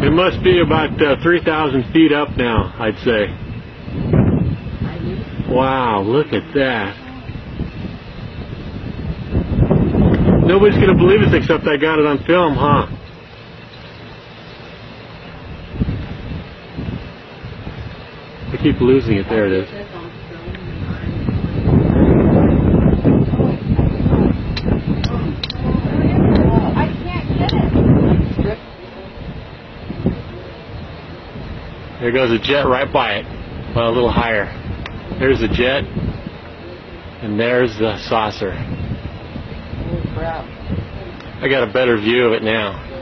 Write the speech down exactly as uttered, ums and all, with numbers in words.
It must be about uh, three thousand feet up now, I'd say. Wow, look at that. Nobody's going to believe this except I got it on film, huh? I keep losing it. There it is. There goes a jet right by it. Well, a little higher. There's the jet, and there's the saucer. Oh, crap. I got a better view of it now.